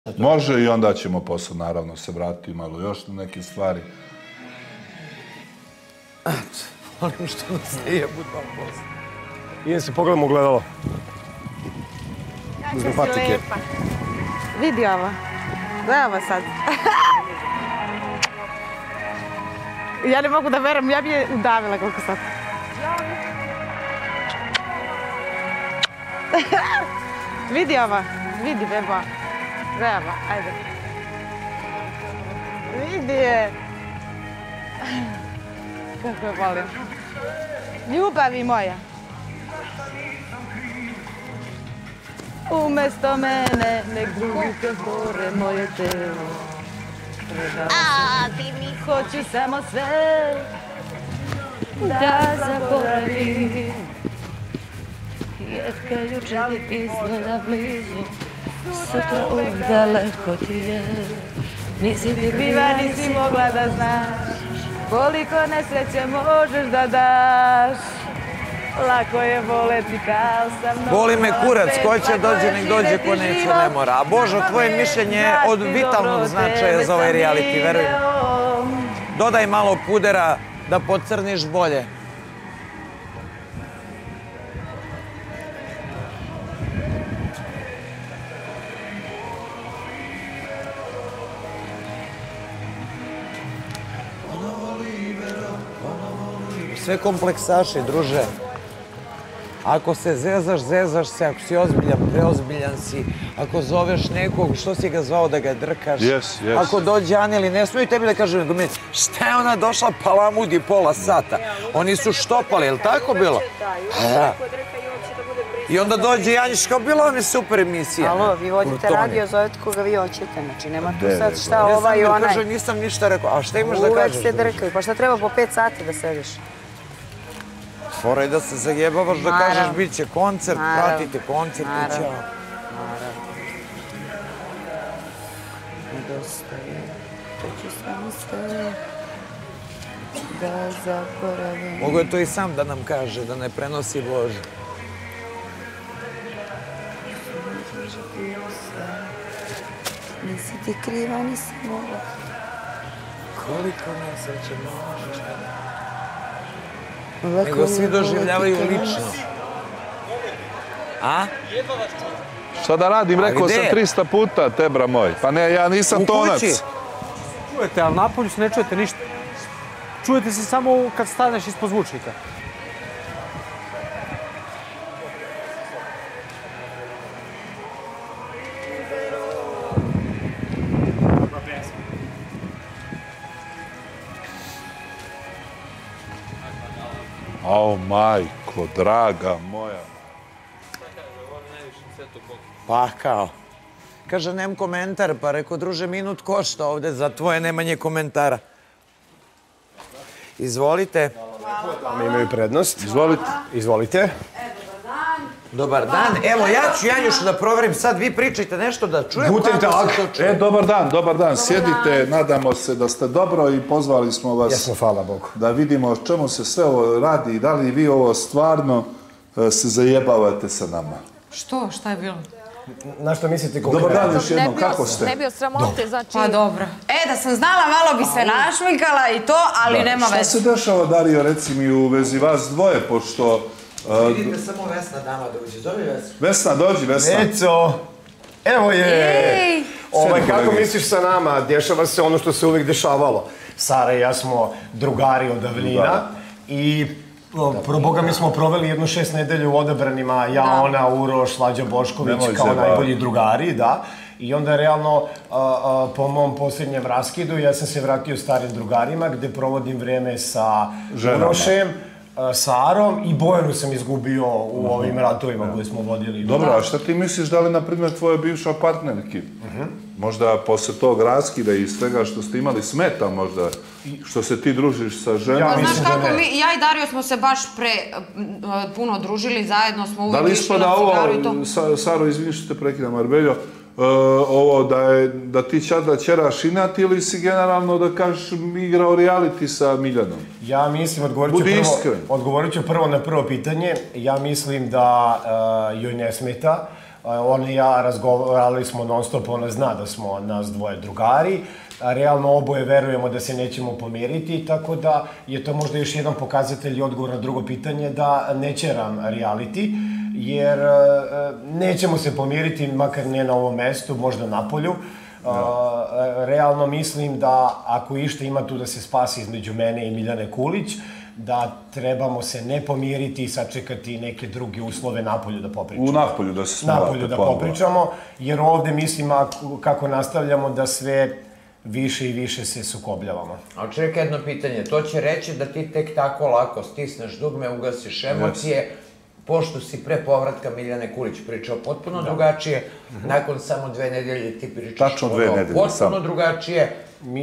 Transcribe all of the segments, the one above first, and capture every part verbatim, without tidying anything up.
Može i onda ćemo posle, naravno, se vratiti malo još na neke stvari. Eto, volim što nas ne jebu dva posle. Idem se pogledam u gledalo. Uzmem patike. Vidi ovo. Gledaj ovo sad. Ja ne mogu da veram, ja bi je udavila koliko sad. Vidi ovo. Vidi, bebo. Gledaj ovo, ajde. Vidi je. Kako je volim. Ljubavi moja. Umesto mene, nek drugi bore moje telo. A, ti mi hoću samo sve da zaboravim. Jer kad jučer izgleda blizu, sutra uvijek daleko ti je. Nisi ti kriva, nisi mogla da znaš koliko nesreće možeš da daš. Lako je voleti kao sa mnom. Boli me kurac, ko će dođe, nek dođe, ko neće, ne mora. A Božo, tvoje mišljenje je od vitalnog značaja za ovaj reality, veruj mi. Dodaj malo pudera da pocrniš bolje. Sve kompleksaši, druže. Ako se zezaš, zezaš se. Ako si ozbiljan, preozbiljan si. Ako zoveš nekog, što si ga zvao da ga drkaš? Yes, yes. Ako dođe Aneli, ne smiju tebi da kažu, nego mi, šta je ona došla palamudi pola sata? Oni su štopali, je li tako bilo? Da. I onda dođe Janjiš kao, bila vam je super emisija. Alo, vi vodite radio, zovete koga vi hoćete. Znači, nema tu sad šta ovaj i onaj. Kaže, nisam ništa rekao. A šta imaš da kažeš? Uvek se drkaju. Pa šta treba po pet sati da sediš? Fora je da se zajebavaš, da kažeš bit će koncert, pratite koncert i ćao. Naravno. Nedostaje, to ću samo ste da zaboravim. Mogu je to i sam da nam kaže, da ne prenosi Božu. Nisi ti kriva, nisi mogla. Koliko nesreće možeš da... Nego svi doživljavaju lično. A? Šta da radim, rekao sam trista puta, tebra moj. Pa ne, ja nisam tonac. U kući? Čujete, ali napolju se ne čujete ništa. Čujete se samo kad staneš ispod zvučnika. Ao, majko, draga moja. Pa kao. Kaže, nemam komentar, pa rekao, druže, minut košta ovde, za tvoje nemanje komentara. Izvolite. Dame imaju prednost. Izvolite. Izvolite. Dobar dan. Evo, ja ću Janjušu da proverim. Sad vi pričajte nešto da čujem Guten kako se Tag. to čuje. E, dobar dan, dobar dan. Sjedite, nadamo se da ste dobro i pozvali smo vas Jesmo, hvala Bogu. da vidimo o čemu se sve ovo radi i da li vi ovo stvarno e, se zajebavate sa nama. Što? Šta je bilo? Na što mislite konkretno? Dobar dan još jednom, kako ste? Ne bio sramote, znači... Pa dobro. E, da sam znala, malo bi se našminkala i to, ali nema Šta veze. se dešava, Dario, reci mi u vezi vas dvoje, pošto... Vidite samo Vesna dama da uđe. Zove Vesna. Vesna, dođi, Vesna. Eco, evo je. Ej! Ovaj, kako kolege. misliš sa nama? Dešava se ono što se uvijek dešavalo. Sara i ja smo drugari od davnina i o, pro Boga mi smo proveli jednu šest nedelja u odabranima, ja, ona, Uroš, Slađa Bošković, Nemoj kao zajebavati. najbolji drugari, da. I onda realno, a, a, po mom posljednjem raskidu, ja sam se vratio starim drugarima gde provodim vreme sa Ženama. Urošem, a, Sarom i Bojanu sam izgubio u ovim ratovima koje smo vodili. Dobro, a šta ti misliš da li, na primjer, tvoja bivša partnerki? Možda posle tog raskida i svega što ste imali smeta možda, što se ti družiš sa ženom? Ja Znaš mislim da kako, ne. mi, ja i Dario smo se baš pre uh, puno družili, zajedno smo Da uvijek li išli ispada na ovo, cigaru i to. Sa- Saro, izvini što te prekidam, Arbeljo, e, ovo da, je, da ti čada ćeraš inat ili si generalno da kažeš igrao reality sa Miljanom? Ja mislim, odgovorit ću, Budi prvo, iskren. odgovorit ću prvo na prvo pitanje. Ja mislim da uh, joj ne smeta. Ona i ja razgovarali smo non stop, ona zna da smo nas dvoje drugari. Realno oboje verujemo da se nećemo pomiriti, tako da je to možda još jedan pokazatelj i odgovor na drugo pitanje da ne ćeram reality, jer nećemo se pomiriti, makar ne na ovom mestu, možda na polju. Realno mislim da ako išta ima tu da se spasi između mene i Miljane Kulić, da trebamo se ne pomiriti i sačekati neke druge uslove napolju da popričamo. U napolju da se smarate. Napolju da popričamo, jer ovde mislim kako nastavljamo da sve više i više se sukobljavamo. A čekaj jedno pitanje, to će reći da ti tek tako lako stisneš dugme, ugasiš emocije, pošto si pre povratka Miljane Kulić pričao potpuno drugačije, nakon samo dve nedelje ti pričaš potpuno drugačije.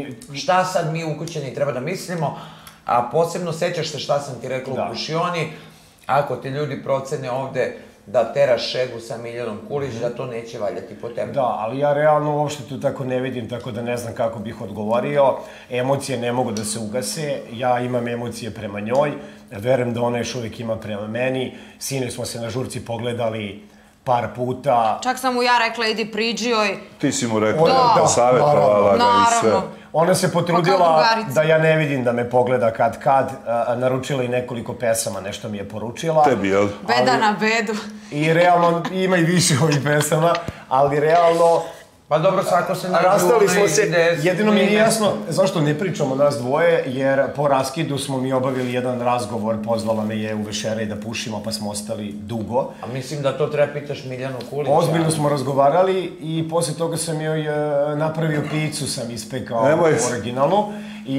Šta sad mi ukućeni treba da mislimo, a posebno sećaš se šta sam ti rekla u Kušioni, ako ti ljudi procene ovde da teraš šegu sa Miljanom Kulić, da to neće valjati po tebi. Da, ali ja realno uopšte tu tako ne vidim, tako da ne znam kako bih odgovorio. Emocije ne mogu da se ugase, ja imam emocije prema njoj, verujem da ona još uvijek ima prema meni. Sinoć smo se na žurci pogledali par puta. Čak sam mu ja rekla, idi priđi joj. Ti si mu rekla, da, savjetovala ga i sve. Ona se potrudila da ja ne vidim da me pogleda kad kad, naručila i nekoliko pesama, nešto mi je poručila. Tebi, jel? Beda na bedu. I realno, ima i više ovih pesama, ali realno... Pa dobro, svako se nađu... Rastali smo se, jedino mi nije jasno zašto ne pričamo nas dvoje, jer po raskidu smo mi obavili jedan razgovor, pozvala me je u večerej da pušimo, pa smo ostali dugo. A mislim da to treba pitaš Miljanu Kulić. Ozbiljno smo razgovarali i posle toga sam joj napravio picu, sam ispekao originalnu.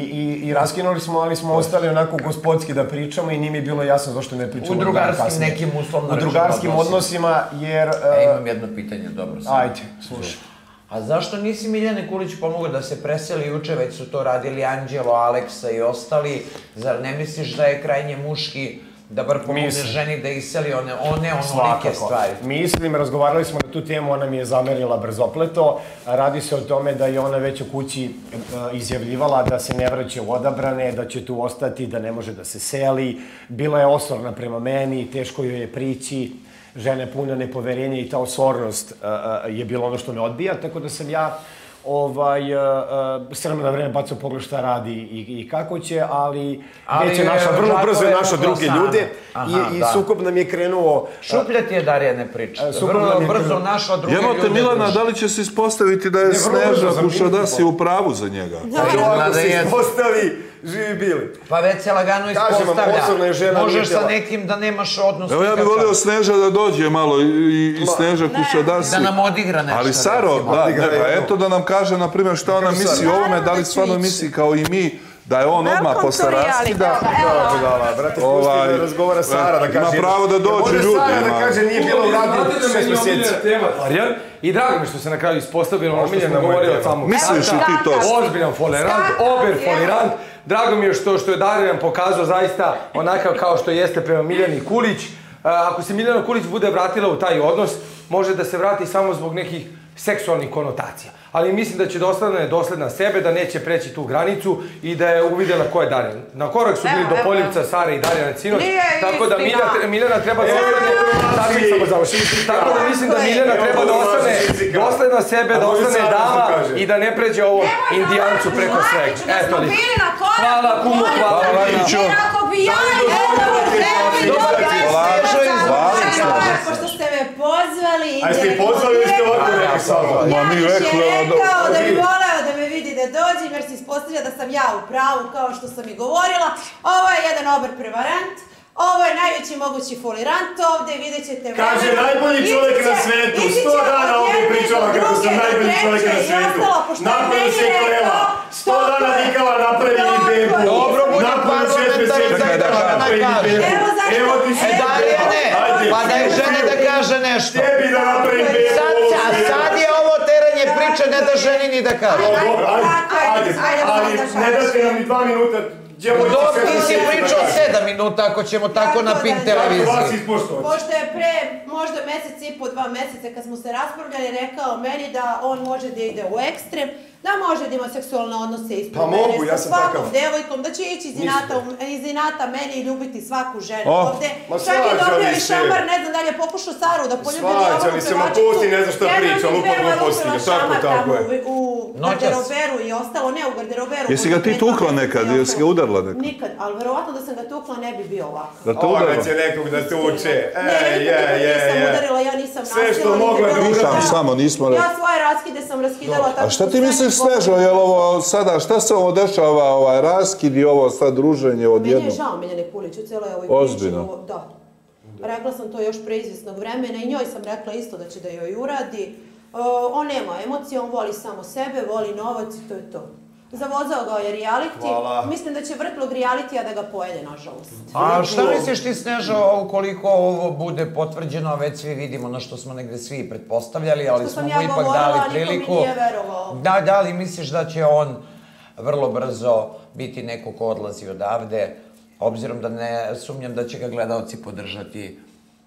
I raskinuli smo, ali smo ostali onako gospodski da pričamo i nije mi bilo jasno zašto ne pričamo. U drugarskim nekim uslovno rečeno odnosima. U drugarskim odnosima, jer... Imam jedno pitanje, dobro sam. Ajde, slušaj. A zašto nisi Miljane Kulić pomogao da se preseli juče, već su to radili Anđelo, Aleksa i ostali? Zar ne misliš da je krajnje muški da bar pomogne ženi da iseli one onolike stvari? Mislim, razgovarali smo na tu temu, ona mi je zamerila brzopleto. Radi se o tome da je ona već u kući izjavljivala da se ne vraća u Odabrane, da će tu ostati, da ne može da se seli. Bila je osorna prema meni, teško joj je prići. Žena je puna nepoverenja i ta osornost je bilo ono što me odbija, tako da sam ja s vremena na vreme bacao pogled šta radi i kako će, ali već je našla, vrlo brzo je našla druge ljude i sukob nam je krenuo... Šuplja ti je Darjane priča, vrlo brzo našla druge ljude. Jebote Milana, da li će se ispostaviti da je Sneža Kušadasi u pravu za njega? Ako se ispostavi, živi bili. Pa već se lagano ispostavlja. Možeš sa nekim da nemaš odnos. Evo ja bih volio Sneža da dođe malo i Sneža Kušadasi. Da nam odigra nešto. Ali Saro, eto da nam kaže, na primjer, šta ona misli o ovome, da li stvarno misli kao i mi, da je on odmah posle raskida. Brate, pusti da razgovara Sara, da kaže... Ima pravo da dođe ljudi. Može Sara da kaže, nije bilo u radiju šest mjeseci. I drago mi što se na kraju ispostavilo ono što smo govorili od samog starta. Misliš i ti to? Ozbiljan folirant, ober folirant. Drago mi je što je Darjan pokazao zaista onakav kao što jeste prema Miljani Kulić. Ako se Miljana Kulić bude vratila u taj odnos, može da se vrati samo zbog nekih seksualnih konotacija. Ali mislim da će da ostane dosledna sebe, da neće preći tu granicu i da je uvidjela ko je Darjan. Na korak su bili do Poljevca, Sara i Darjana sinoć, tako da Miljana treba da ostane... Tako da mislim da Miljana treba da ostane dosledna sebe, da ostane dama i da ne pređe ovom indijancu preko svega. Eto li. Hvala kumu, hvala Laniću. Ako bi ja jedno tebi dobila pošto ste me pozvali... A jeste i pozvali ili ste ovako rekli samo? Janić je rekao da bi voleo da me vidi da dođem jer se ispostavlja da sam ja u pravu kao što sam i govorila. Ovo je jedan ober prevarant. Ovo je najveći mogući folirant ovde, vidjet ćete... Kaže, najbolji čovjek na svetu, sto dana ovdje pričala kako sam najbolji čovjek na svetu. Nakon se kolela, sto dana vikala napravili bebu. Dobro, bude parlamentarna da napravi bebu. Evo ti si Darjane, pa da je žene da kaže nešto. Tebi da napravi bebu. Sad je ovo teranje priče, ne da ženi ni da kaže. Dobro, ajde, ali ne date nam ni dva minuta Dok ti si pričao sedam minuta ako ćemo tako na Pink televiziji. Pošto je pre možda mesec i po, dva meseca kad smo se raspravljali, rekao meni da on može da ide u ekstrem, da može da ima seksualne odnose ispred mene sa svakom devojkom, da će ići iz inata meni i ljubiti svaku ženu ovde. Čak je dobio i šamar, ne znam da li je pokušao Saru da poljubi Jovanu pevačicu. Ne znam šta priča, lupa gluposti. Šamar tamo u garderoberu i ostalo, ne u garderoberu. Jesi ga ti tukla nekad, jesi ga udarla nekad? Nikad, ali verovatno da sam ga tukla ne bi bio ovako. Da te udarla? Ona će nekog da tuče. Ne, nikad nisam udarila, ja nisam nasila. Sve što mogla da Nisam samo, nismo rekli. Ja svoje raskide sam raskidala tako. A šta ti misliš, Snežo, je li ovo sada, šta se ovo dešava, ovaj raskid i ovo sad druženje odjednom? Meni je žao Miljane Kulić u cijeloj ovoj priči. Ozbiljno? Da. Rekla sam to još pre izvjesnog vremena i njoj sam rekla isto da će da joj uradi. On nema emocije, on voli samo sebe, voli novac i to je to. Zavozao ga je reality. Mislim da će vrtlog realitija da ga pojede, nažalost. A šta misliš ti, Snežo, ukoliko ovo bude potvrđeno, već svi vidimo na što smo negde svi pretpostavljali, ali smo mu ipak dali priliku. Niko mi nije verovao. Da, da li misliš da će on vrlo brzo biti neko ko odlazi odavde, obzirom da ne sumnjam da će ga gledalci podržati?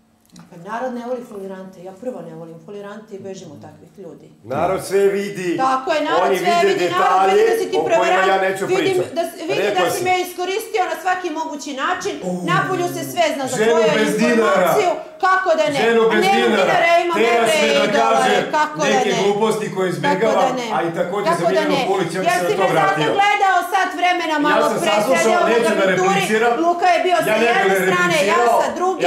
Narod ne voli folirante, ja prvo ne volim folirante i bežim od takvih ljudi. Narod sve vidi, tako je, narod sve vidi, narod vidi da si ti prevarant, vidi da si me iskoristio na svaki mogući način, napolju se sve zna za tvoju informaciju, kako da ne, nema dinara, ima mene i idole, kako da ne, neke gluposti koje izbjegava, a i također za Miljanu Kulić, ja bi se na to vratio. Jer si me zato gledao sat vremena malo pre, sedeo u garnituri, Luka je bio sa jedne strane, ja sa druge,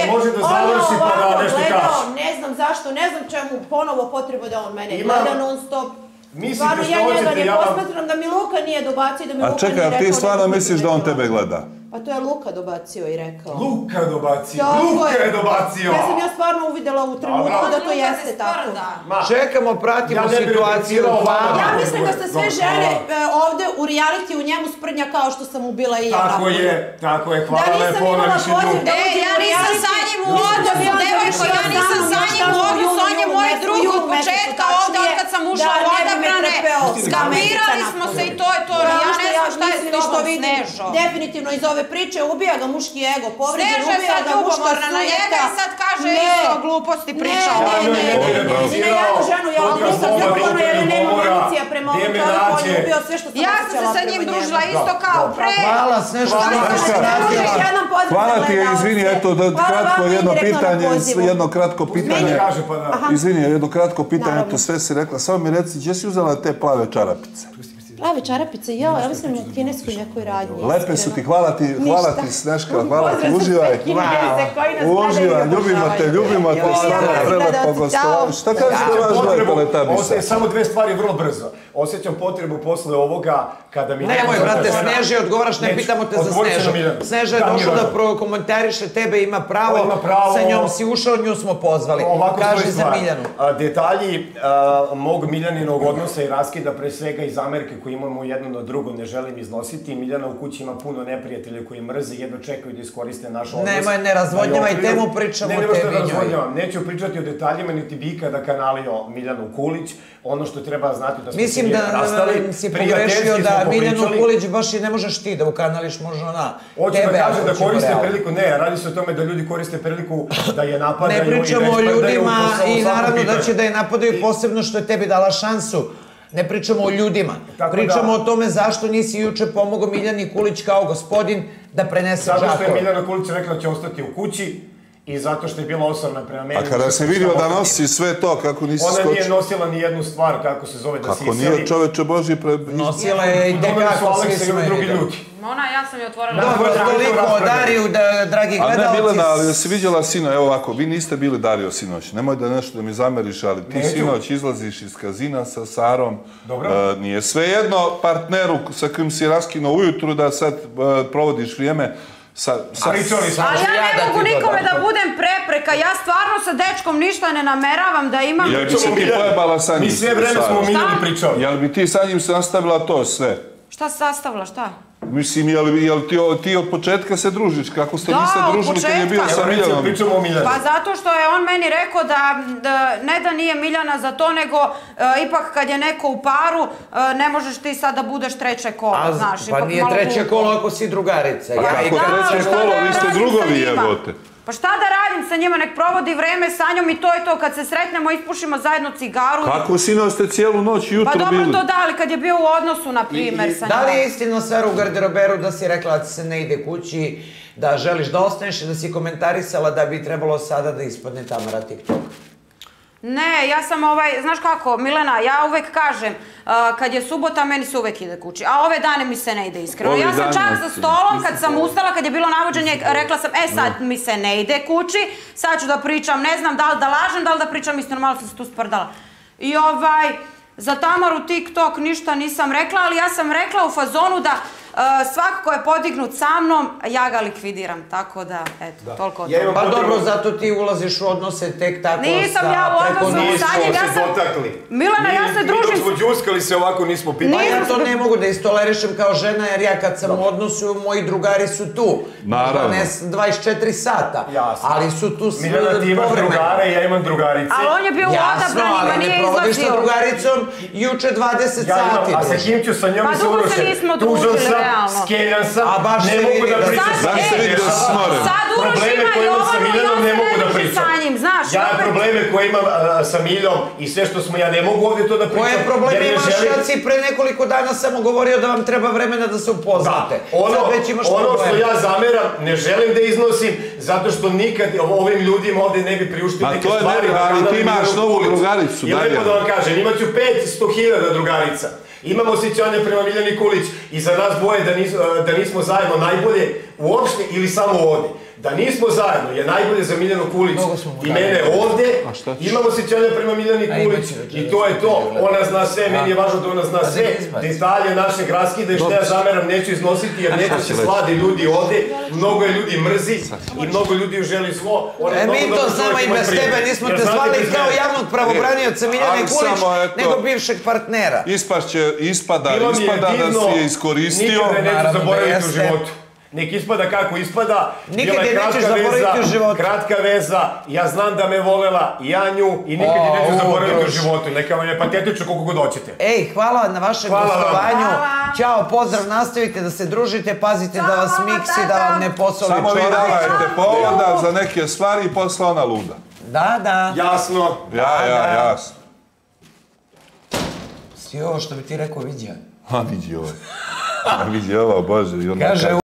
ono gledao, ne znam zašto, ne znam čemu ponovo potrebu da on mene gleda non stop. Stvarno, ja njega ne posmatram da mi Luka nije dobacio i da mi Luka nije rekao... A čekaj, ti stvarno misliš da on tebe gleda? Pa to je Luka dobacio i rekao. Luka dobacio, Luka je dobacio! Ja sam ja stvarno uvidela u trenutku da to jeste tako. Čekamo, pratimo situaciju. Ja mislim da ste sve žene ovde u reality u njemu sprdnja kao što sam ubila i ja. Tako je, tako je, hvala lepo, ona više nju. E, ja nisam sa njim u odnosu, devojko, ja nisam sa njim u odnosu, on je moj drug od početka ovde, od kad sam ušla u odabrane, skamirali smo se i to je to, ja ne znam šta je s tobom, Snežo. Definitivno iz ove priče ubija ga muški ego, povređen, ubija ga muška na njega i sad kaže isto gluposti pričao. Ne, ne, ne, ne, ne, ja ženu, ja ovo nisam ljubavna jer je nema emocija prema ovom čovjeku, on je ubio sve što sam ja sam se sa njim družila isto kao pre. Hvala, Snežo, hvala ti, izvini, eto, kratko jedno pitanje, jedno kratko pitanje, izvini, jedno kratko pitanje, eto, sve si rekla, samo mi reci, gdje si uzela te plave čarapice? Plave čarapice, ja, ja mislim u kineskoj nekoj radnji. Lepe su ti, hvala ti, hvala ti Sneška, hvala ti, uživaj. Uživaj, ljubimo te, ljubimo te, stvarno prelepo gostovali. Šta kažeš da vaš gledaj Teletubbiesa? Samo dve stvari vrlo brzo. Osjećam potrebu posle ovoga kada mi... Nemoj, brate, Sneži, odgovaraš, ne pitamo te za Snežu. Sneža je došla da prokomentariše tebe, ima pravo, sa njom si ušao, nju smo pozvali. Kaži za Miljanu. Detalji mog Miljaninog odnosa i raskida, pre svega iz Amerike, koji imamo jedno na drugo, ne želim iznositi. Miljana u kući ima puno neprijatelja koji mrze, jedno čekaju da iskoriste naš odnos. Nemoj, ne razvodnjavaj temu, pričamo o tebi njoj. Neću pričati o detaljima, niti bi ikada kanalio Miljanu Kulić. Ono što treba znati da smo se Mislim da si pogrešio da Miljanu Kulić baš i ne možeš ti da ukanališ, može ona Hoću tebe. da kažem da koriste priliku, ne, radi se o tome da ljudi koriste priliku da je napadaju i da je spredaju. Ne pričamo o ljudima i naravno da će da je napadaju posebno što je tebi dala šansu. Ne pričamo o ljudima, pričamo o tome zašto nisi juče pomogao Miljani Kulić kao gospodin da prenese džakove. Zato što je Miljana Kulić rekla da će ostati u kući i zato što je bila osorna prema meni. A kada se vidio da nosi sve to, kako nisi skočio? Ona nije nosila ni jednu stvar, kako se zove, da si Kako nije, čoveče Boži, pre... Nosila je i tekako, svi smo je vidjeli. Ona, ja sam je otvorila. Dobro, toliko o Dariju, dragi gledalci. A ne, Milena, ali da si vidjela sino, evo ovako, vi niste bili Dario sinoć, nemoj da nešto da mi zameriš, ali ti sinoć izlaziš iz kazina sa Sarom, nije svejedno partneru sa kojim si raskinuo ujutru da sad provodiš vrijeme. Ali ja ne mogu nikome da budem prepreka, ja stvarno sa dečkom ništa ne nameravam da imam... Jel bi ti pojebala sa njim? Mi sve vreme smo o Miljani pričali. Jel bi ti sa njim se nastavila to sve? Šta se sastavila, šta? Mislim, jel ti od početka se družiš? Kako ste niste družili kad je bio sa Miljanom? Pa zato što je on meni rekao da ne da nije Miljana za to, nego ipak kad je neko u paru, ne možeš ti sad da budeš treće kolo, znaš. Pa nije treće kolo ako si drugarica. Kako treće kolo, vi ste drugovi jebote. Pa šta da radim sa njima, nek provodi vreme sa njom i to je to, kad se sretnemo ispušimo zajedno cigaru. Kako sinoć ste cijelu noć i jutro bili? Pa dobro to da, ali kad je bio u odnosu, na primjer, sa njom. Da li je istina stvar u garderoberu da si rekla da se ne ide kući, da želiš da ostaneš i da si komentarisala da bi trebalo sada da ispadne Tamara TikTok? Ne, ja sam ovaj, znaš kako, Milena, ja uvek kažem, kad je subota, meni se uvek ide kući, a ove dane mi se ne ide iskreno. Ja sam čak za stolom, kad sam ustala, kad je bilo navođenje, rekla sam, e sad mi se ne ide kući, sad ću da pričam, ne znam da li da lažem, da li da pričam istinu, malo sam se tu sprdala. I ovaj, za Tamaru TikTok ništa nisam rekla, ali ja sam rekla u fazonu da svako ko je podignut sa mnom, ja ga likvidiram, tako da, eto, toliko od toga. Pa dobro, zato ti ulaziš u odnose tek tako sa... Nisam ja u odnosu sa njim, ja sam... Milana, ja se družim... Mi dok smo džuskali se ovako nismo pitali. Pa ja to ne mogu da istolerišem kao žena, jer ja kad sam u odnosu, moji drugari su tu. Naravno. Ne dvadeset četiri sata, ali su tu sve Milana, ti imaš drugare, ja imam drugarice. Ali on je bio u odabranima, nije izlazio. Jasno, ali ne provodiš sa drugaricom juče dvadeset sati. A sa kim ću sa njom i se urošem? Tužan sam, skenjan sam, a baš ne mogu da pričam sa njim. Sad Probleme koje imam sa Miljanom ne mogu da pričam. Ja probleme koje imam sa Miljom i sve što smo, ja ne mogu ovdje to da pričam. Koje probleme imaš, ja si pre nekoliko dana samo govorio da vam treba vremena da se upoznate. Ono što ja zameram, ne želim da iznosim, zato što nikad ovim ljudima ovdje ne bi priuštio neke stvari. Ali ti imaš novu drugaricu. I lepo da vam kažem, imat ću petsto hiljada drugarica. Imamo osjećanje prema Miljani Kulić i za nas dvoje da nismo zajedno najbolje uopšte ili samo ovdje. Da nismo zajedno je najbolje za Miljanu Kulić i mene ovdje. Imamo osjećanje prema Miljani Kulić i to je to. Ona zna sve, meni je važno da ona zna sve. Detalje našeg raskida i što ja zameram neću iznositi jer neko se sladi ljudi ovdje. Mnogo je ljudi mrzi i mnogo ljudi želi zlo. Mi to znamo i bez tebe, nismo te zvali kao javnog pravobranioca Miljane Kulić, nego bivšeg partnera. Ispada da si je iskoristio. Nikada je neću zaboraviti u životu. Nek ispada kako ispada. Nikad je nećeš zaboraviti u životu. Kratka veza, ja znam da me volela, ja nju i nikad je neću zaboraviti u životu. Neka vam je patetično koliko god hoćete. Ej, hvala na vašem gostovanju. Ćao, pozdrav, nastavite da se družite, pazite da vas miksi, da vam ne posoli čovjek. Samo vi davajte povoda za neke stvari i posle ona luda. Da, da. Jasno. Ja, ja, jasno. Si ovo što bi ti rekao vidio? Ha, vidi ovo. Vidi ovo, Bože. Kaže